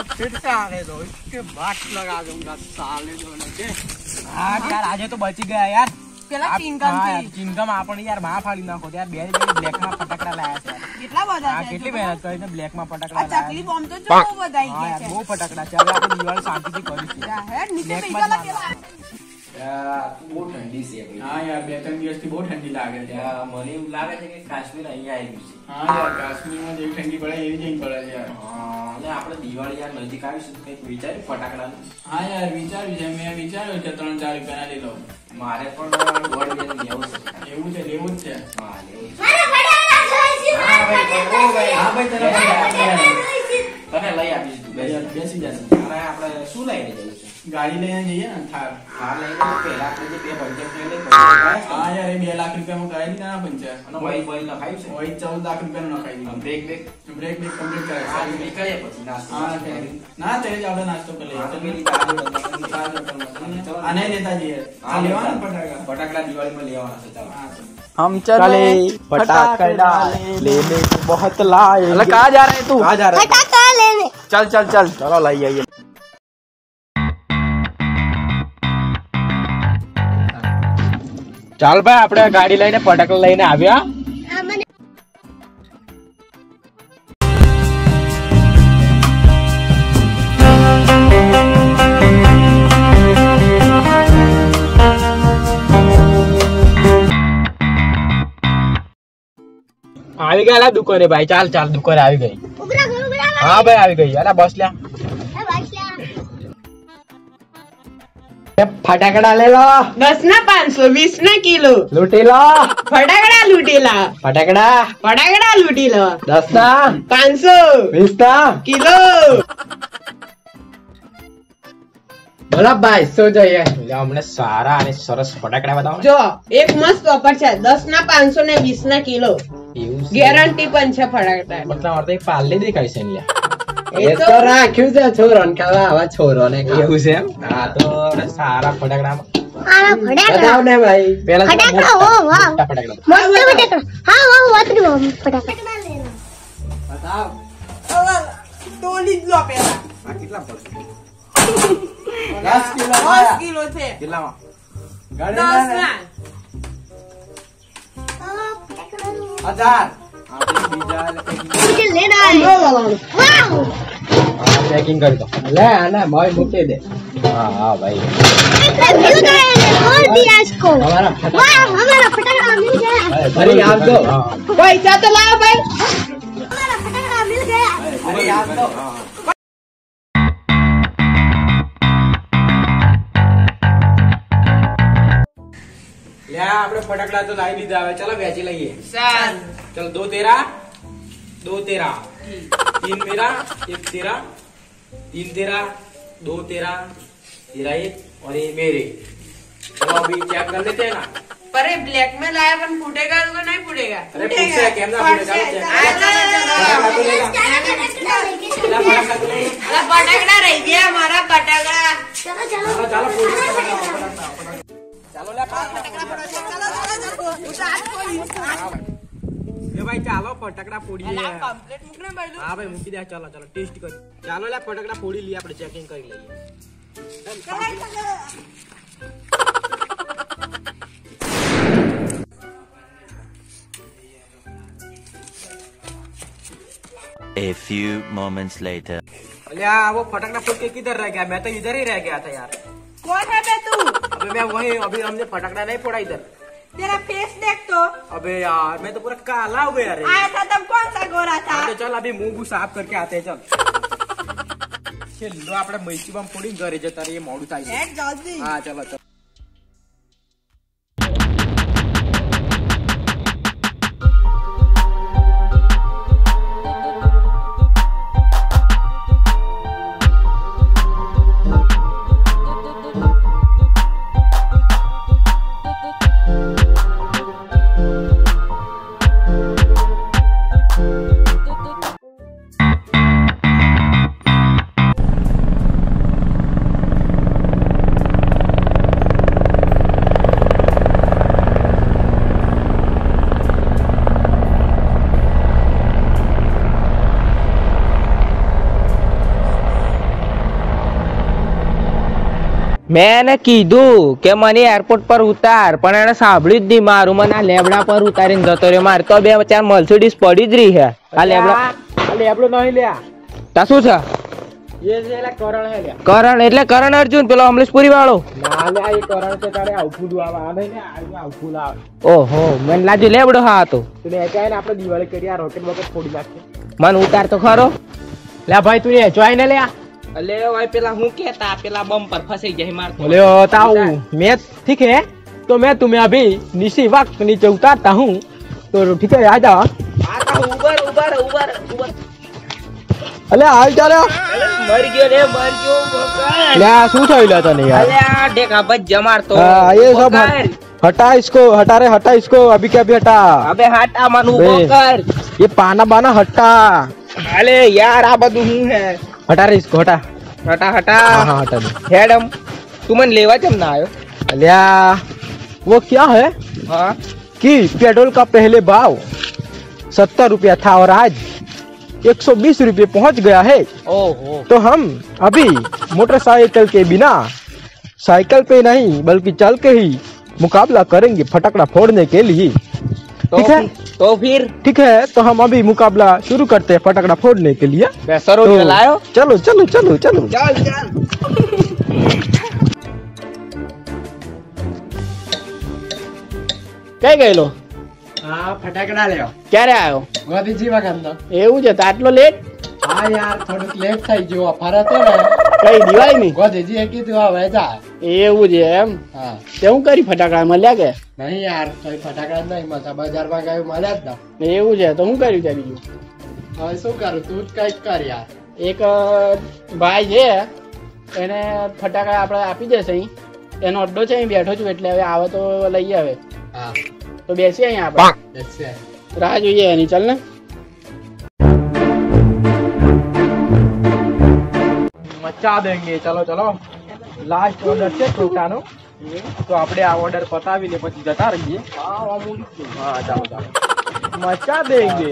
फिर से आने दो, इसके बाद लगा दूंगा साले दोनों के। हाँ यार आज तो बची गया यार। પેલા ચિંગમ આપણે યાર માં ફાડી નાખો યાર બે બ્લેક માં ફટાકડા લાયા છે કેટલા બધા હા છે કેટલી મહેનત કરીને બ્લેક માં ફટાકડા આ લાયા ચકલી બોમ્બ તો જો બધાઈ હા ગયા યાર છે બહુ ફટાકડા છે હવે આપણે દિવાળી શાંતિથી કરીશું હેડ નીચે Black બેસા માં પેલા યાર બહુ ઠંડી છે ભાઈ. हाँ यार 2-3 દિવસથી બહુ ઠંડી લાગે છે। યાર મને એવું લાગે છે કે કાશ્મીર અહીંયા આવી ગયું છે. હા યાર કાશ્મીરમાં જે ઠંડી પડે એવી જઈ પડે છે યાર। હા એટલે આપણે દિવાળી યાર નજીક આવી છે તો કંઈક વિચાર્યું ફટાકડાનું? હા યાર વિચાર્યું છે, મેં વિચાર્યું છે 3-4 રૂપિયાના લઈ લઉં। મારે પણ દોઢ બે લેવું છે. એવું છે, લેવું જ છે। હા લેવું છે. મારા ફટાકડા જોઈશે હા ભાઈ હા ભાઈ તને લઈ તને લઈ આપીશ તું બેસી જશે। અને આપણે શું લઈને જવું છે? ગાડી લઈને જઈએ ને થાર। હા લઈને તો પહેલા આપણે જે બે પંચર લઈ હા યાર એ 2 લાખ રૂપિયામાં કરાવી દીધા ના પંચર। અને ઓઇલ બોઇલ નખાયું છે? ઓય 14 લાખ રૂપિયાનું નખાઈ દીધું। Break break break back complete કરે હા છે। નીકળીએ પછી નાસ્તો હા ના તે જ આપણે નાસ્તો કરી લઈએ। તો પેલી ગાડી આને લેતા જઈએ। હા, લેવાના ફટાકડા। ફટાકડા દિવાળીમાં લેવાના છે ચાલો। હા हम चले फटाकड़ा लेने बहुत लाए अरे कहाँ जा रहे हैं तू कहाँ जा रहे फटाका लेने चल चल चल चलो लाई आइए ચાલ ભાઈ આપણે ગાડી લઈને ફટાકડા લઈને આવ્યા મને આવી ગયા દુકાને ભાઈ ચાલ ચાલ દુકાને આવી ગઈ ઉગરા ઘર ઉગરા હા ભાઈ આવી ગઈ અરે બસ લ્યા એ વાસ્યા ફટાકડા લે લો 10 ના 500 20 ના કિલો લૂટી લો ફટાકડા લૂટેલા ફટાકડા ફટાકડા લૂટી લો 10 ના 500 20 ના કિલો બોલો ભાઈ શું જોઈએ અમને સારા અને સરસ ફટાકડા બતાવો જો એક મસ્ત ઓફર છે 10 ના 500 ને 20 ના કિલો એવું ગેરંટી પણ છે ફટાકડા મતલબ અર્થ પાર્લે દેખાય છે ને એ તો રાખ્યું છે છોરો ને ખાવા આવા છોરો ને એવું છે એમ હા તો સારા ફટાકડા આરા ફટાકડા બતાવ ને ભાઈ પેલા ફટાકડા ઓ વાહ ફટાકડા મસ્ત ફટાકડા હા વાહ વાતરી ફટાકડા લેના બતાવ તોલી જ લો પેલા આ કેટલા પડશે 10 કિલો 10 કિલો છે કેટલામાં 10 ના હજાર બીજા मुझे लेना है वाह ચેકિંગ કરી દો લે આને મોય મૂકી દે હા હા ભાઈ मिल गए और दिया इसको हमारा वाह हमारा फटाकड़ा मिल गया ફરી આવજો પૈસા તો લાવ ભાઈ हमारा फटाकड़ा मिल गया ફરી આવજો લે આપણે ફટાકડા તો લાવી લીધા હવે ચલો વેચી લઈએ ચાલ चल 2 तेरा 2 तेरा 3 मेरा 1 तेरा 3 तेरा 2 तेरा तेरा 1 और ये मेरे चलो अभी चेक कर लेते हैं ना पर ये ब्लैक में लाया पण फूटेगा तो नहीं फूटेगा अरे फूटसे कैम ना फूटेगा फटाकड़ा रह गया हमारा फटाकड़ा चलो चलो चलो એ ભાઈ ચાલો ફટાકડા ફોડીએ કમ્પ્લીટ મૂકને ભાઈ હા ભાઈ મૂકી દે ચાલો ચાલો ટેસ્ટ કરી ચાલો લે ફટાકડા ફોડી લઈએ આપણે ચેકિંગ કરી લઈએ A few moments later. अलिया वो फटाकड़ा फूट के किधर रह गया? मैं तो इधर ही रह गया था यार। कौन है बे तू अबे मैं वही अभी हमने फटाकड़ा नहीं फोड़ा इधर। तेरा फेस देख तो अबे यार मैं तो पूरा काला हो गया रे। आया था तब कौन सा गोरा था तो चल अभी मुंह साफ करके आते हैं चल। चलो આપણે મૈસી બમ ફોડીને ઘરે જતા રહીએ મોડું થાય છે जल्दी હા ચલો ચલો મેં એને કીધું કે મને એરપોર્ટ પર ઉતાર, પણ એને સાંભળ્યું જ નહીં મારું. મને આ લેબડા પર ઉતારીને જતો રહ્યો. મારે તો 2-4 મર્સિડીઝ પડી જ રહી છે. આ લેબડો નહીં લ્યા. તા શું છે? એ છે એલા કરણ હે લ્યા. કરણ એટલે કરણ અર્જુન, પેલો અમલેશપુરી વાળો. ના લ્યા, એ કરણ છે તારે આઉટફૂલ આવે. આ નહીં ને આઉટફૂલ આવે. ઓહો, મને લાગ્યું લેબડો હા હતો. તો ને કહે ને આપણે દિવાળી કરી આ રોકેટ બોકેટ ફોડી નાખીએ. મને ઉતાર તો ખરો. લ્યા ભાઈ તું એ જોઈ ને લ્યા. અલે ભાઈ પેલા હું કેતા પેલા બમ પર ફસાઈ જાય મારતો. बोले होता हूँ मैं, ठीक है तो मैं तुम्हें अभी इसी वक्त नीचे उतारता हूँ, तो ठीक है आ जाओ. આતા ઉબર. अले आ जा रे. મરી ગયો રે, મરી ગયો બકર. ल्या શું થયું લે તને यार. અલે આ ઢેકા બજ જમારતો. ये सब हटा इसको, हटा रे, हटा इसको अभी क्या अभी हटा. અબે હાટા મન ઉભો કર. ये पाना बाना हटा. અલે યાર આ બધું હું હે. हटा रे इसको, हटा. હટા हाँ હટા हाँ हटा दे. હેડમ તું મને લેવા કેમ ના આવ્યો? ल्या वो क्या है હા कि पेट्रोल का पहले भाव 70 रुपया था और आज 120 रुपये पहुंच गया है. ઓહો तो हम अभी मोटरसाइकिल के बिना साइकिल पे नहीं बल्कि चल के ही मुकाबला करेंगे फटाकड़ा फोड़ने के लिए. તો ठीक है, તો ફિર ठीक है. तो हम अभी मुकाबला शुरू करते हैं फटाकड़ा फोड़ने के लिए. બેસરો तो ચલાયો. चलो चलो चलो चलो. ચાલ ચાલ. કઈ ગયેલો? हाँ फटाकड़ा ले आओ. ક્યારે આવ્યો? गांधीजी वगैरह ना. એવું છે? તો આટલો લેટ? हाँ यार थोड़ा लेट થઈ ગયો. ફરત હતો ને કઈ દિવાળી ની? ગાંધીજી એ કીધું હવે જા. એવું છે એમ? હા તે હું કરી ફટાકડા મળ્યા કે? નહીં યાર કોઈ ફટાકડા નહીં મળતા. બજારમાં ગયું મળ્યા જ ના. એવું છે? તો હું કર્યું ત્યાં બીજું? હવે શું કરું, તું જ કઈક કર યાર. એક ભાઈ છે એને ફટાકડા આપણે આપી દેશે અહીં. એનો અડ્ડો છે અહીં બેઠો છું, એટલે હવે આવે તો લઈ આવે. હા તો બેસી અહીં આપણે ऐसे રાહ જોઈએ એની. ચાલ ને. મચા દેંગે. ચલો ચલો, લાસ્ટ ઓર્ડર છે ટોટાનો, તો આપણે આ ઓર્ડર પતાવીને પછી જતા રહીએ. હા ચાલો ચાલો, મચા દેંગે.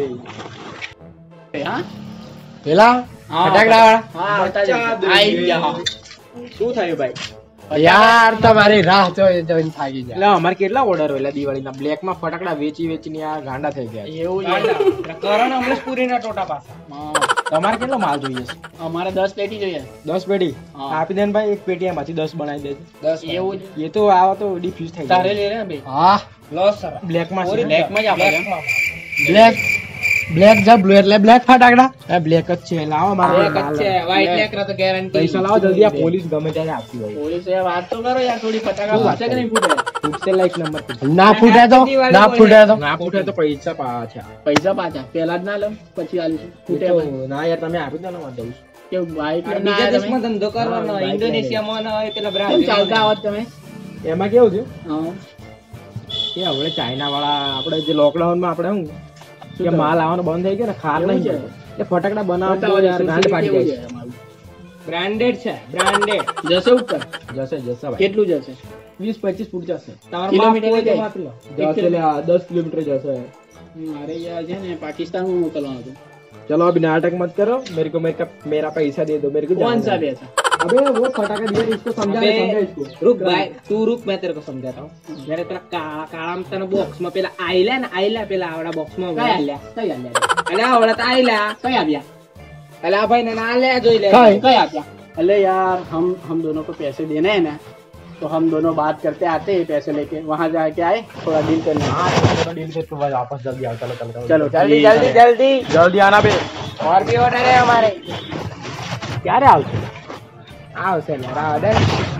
હા પેલા ફટાકડા હા વાળા આઈ ગયા. શું થયું ભાઈ? યાર તમારી રાહ જોઈને થાકી જાય. એટલે અમારે કેટલા ઓર્ડર હોય દિવાળીના? બ્લેક માં ફટાકડા વેચીને આ ગાંડા થઈ ગયા. એવું છે? કરણ અમલેશપુરી ના ટોટા પાસે. હા. તમારે કેટલો માલ જોઈએ છે? અમારે 10 પેટી જોઈએ. 10 પેટી હા. આપી દે ને ભાઈ. એક પેટી એમાંથી 10 બનાવી દેજો. 10 એવું છે? એ તો આવો તો ડિફ્યુઝ થઈ તારે જાય. લે ને ભાઈ. હા લો સર બ્લેક માં ઓરી બ્લેક માં જ આપે છે. બ્લેક બ્લેક જ બ્લુ એટલે બ્લેક ફટાકડા. એ બ્લેક જ છે. લાવો મારે એક જ છે વ્હાઈટ લેકરા તો ગેરંટી. પૈસા લાવો જલ્દી. આ પોલીસ ગમે ત્યારે આપતી હોય. પોલીસ એ વાત તો કરો યાર, થોડી ફટાકડા ફૂટશે કે નહીં ફૂટે? ફૂટશે લાઈક નંબર ના ફૂટે તો ના ફૂટે તો ના ફૂટે તો પૈસા પાછા. પૈસા પાછા પેલા જ ના લો, પછી આલીશું. ફૂટે પછી. ના યાર તમે આપી દો ને વાંધો નહીં. કેવું બાઈક લઈને બીજા આયા દેશમાં તમે? ધંધો કરવાનો. હા, ઇન્ડોનેશિયામાં ના હોય પેલા કેમ બ્રાઝિલ ચાલતા આવત તમે? એમાં કેવું છે હા. કે હવે ચાઇના વાળા આપણે જે લોકડાઉન માં આપણે શું કે માલ આવવાનો બંધ થઈ ગયો ને, ખાર નહીં છે? એ ફટાકડા બનાવવા બતાવો તો યાર ગાંડ ફાટી કેવું જાય. છે અમારું? બ્રાન્ડેડ છે બ્રાન્ડેડ. જશે ઉપર? જશે જશે ભાઈ. કેટલું જશે? 20-25 ફૂટ જશે. તમારું કિલોમીટર માપ હોય તો જાય? માપી લો. જશે લે, 10 કિલોમીટર જશે. મારે યાર છે ને પાકિસ્તાનમાં મોકલવાનું હતું. चलो अभी नाटक मत करो. मेरा पैसा दे दो मेरे को. कौन सा जाना है. पैसा? अबे वो फटाका दिया इसको समझा इसको. रुक भाई तू रुक, मैं तेरे को समझाता हूँ. मेरे પેલા કાળામાં તને બોક્સ માં પેલા આયલા ને આયલા પેલા આવડા બોક્સ માં કઈ આલ્યા? કઈ આલ્યા? અલે આવડા તો આયલા. કઈ આવ્યા? અલે આ ભાઈ ને ના લે જોઈ લે. कई आत्या? अरे यार हम दोनों को पैसे देने हैं ना, तो हम दोनों बात करते आते हैं पैसे लेके, वहाँ जाके आए थोड़ा डील करने. हाँ डील से तो वापस जल्दी आओ. चलो चलो चलो જલ્દી જલ્દી જલ્દી. जल्दी आना बे. और भी ऑर्डर है हमारे. ક્યારે આવશે? આવશે ને ઓર્ડર.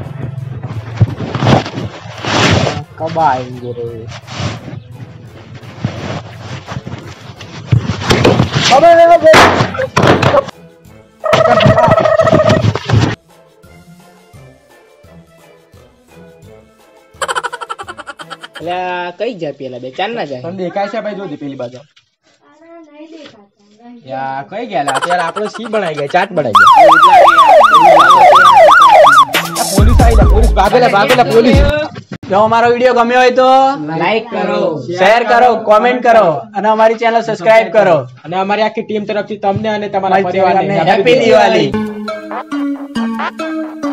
कब आएंगे रे? એટલે કઈ જાય પેલા બે ચાર ના જાય. તને દેખાય છે ભાઈ? જોજે પેલી બાજુ. યા કઈ ગયા? અત્યારે આપણે સી બનાવી ગયા, ચાટ બનાવી ગયા. પોલીસ આવી, પોલીસ ભાગેલા પોલીસ. જો અમારો વિડીયો ગમ્યો હોય તો લાઈક કરો, શેર કરો, કોમેન્ટ કરો અને અમારી ચેનલ સબસ્ક્રાઇબ કરો. અને અમારી આખી ટીમ તરફથી તમને અને તમારા પરિવારને હેપી દિવાળી.